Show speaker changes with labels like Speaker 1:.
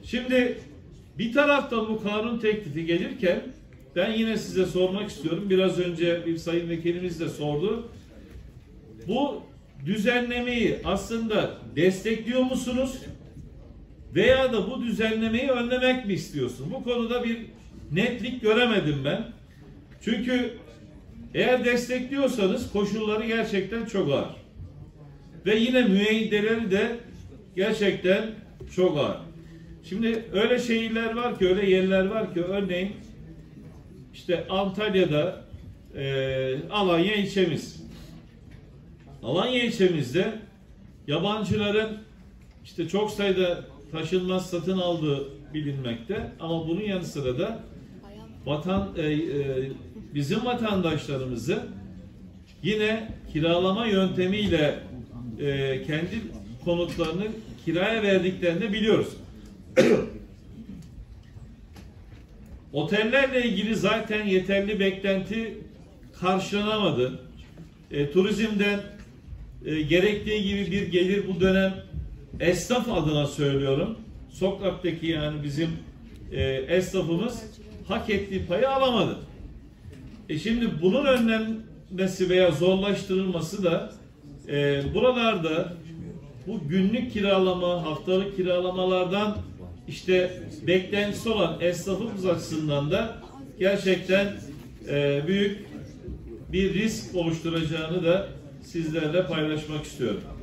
Speaker 1: Şimdi bir taraftan bu kanun teklifi gelirken ben yine size sormak istiyorum. Biraz önce bir sayın vekilimiz de sordu. Bu düzenlemeyi aslında destekliyor musunuz? Veya da bu düzenlemeyi önlemek mi istiyorsun? Bu konuda bir netlik göremedim ben. Çünkü eğer destekliyorsanız koşulları gerçekten çok ağır. Ve yine müeyyideleri de gerçekten çok ağır. Şimdi öyle şehirler var ki, öyle yerler var ki, örneğin işte Antalya'da Alanya ilçemiz. Alanya ilçemizde yabancıların işte çok sayıda taşınmaz satın aldığı bilinmekte. Ama bunun yanı sıra da bizim vatandaşlarımızı yine kiralama yöntemiyle kendi konutlarını kiraya verdiklerini de biliyoruz. Otellerle ilgili zaten yeterli beklenti karşılanamadı. Turizmden gerektiği gibi bir gelir bu dönem esnaf adına söylüyorum. Sokaktaki yani bizim esnafımız hak ettiği payı alamadı. Şimdi bunun önlenmesi veya zorlaştırılması da buralarda bu günlük kiralama, haftalık kiralamalardan işte beklentisi olan esnafımız açısından da gerçekten büyük bir risk oluşturacağını da sizlerle paylaşmak istiyorum.